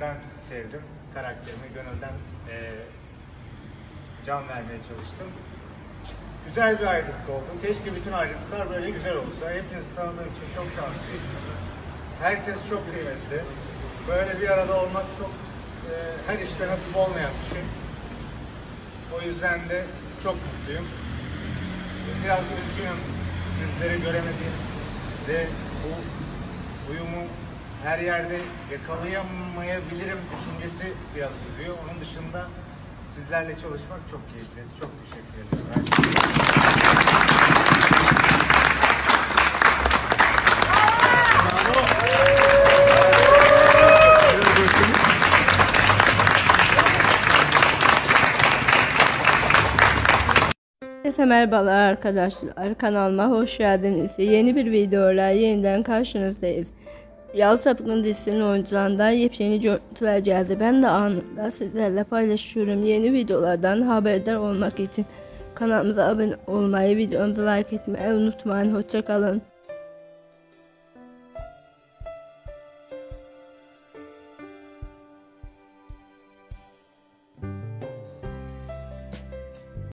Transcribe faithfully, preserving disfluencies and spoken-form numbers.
gönülden sevdim. Karakterimi gönülden e, can vermeye çalıştım. Güzel bir ayrılık oldu. Keşke bütün ayrılıklar böyle güzel olsa. Hepinizi tanıdığım için çok şanslıyım. Herkes çok kıymetli. Böyle bir arada olmak çok e, her işte nasip olmayan bir şey. O yüzden de çok mutluyum. Biraz üzgünüm sizleri göremedim ve bu uyumu her yerde yakalayamayabilirim düşüncesi biraz üzüyor. Onun dışında sizlerle çalışmak çok keyifli. Çok teşekkür ederim. Herkese merhabalar arkadaşlar, kanalıma hoş geldiniz. Yeni bir videoyla yeniden karşınızdayız. Yalı Çapkın dizisinin oyuncularından yepyeni görüntüler geldi. Ben de anında sizlerle paylaşıyorum. Yeni videolardan haberdar olmak için kanalımıza abone olmayı, videomuza like etmeyi unutmayın. Hoşça kalın.